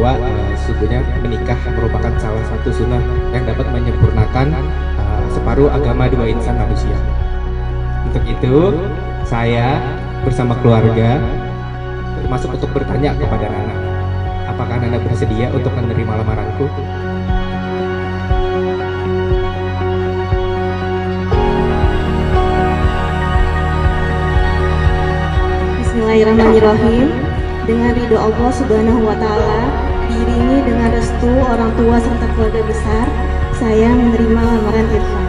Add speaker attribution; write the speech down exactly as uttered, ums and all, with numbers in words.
Speaker 1: bahwa uh, sesungguhnya menikah merupakan salah satu sunnah yang dapat menyempurnakan uh, separuh agama dua insan manusia. Untuk itu, saya bersama keluarga termasuk untuk bertanya kepada Nana, apakah Nana bersedia untuk menerima lamaranku?
Speaker 2: Bismillahirrahmanirrahim. Dengan ridho Allah Subhanahu wa Ta'ala, diiringi dengan restu orang tua serta keluarga besar, saya menerima lamaran Irfan.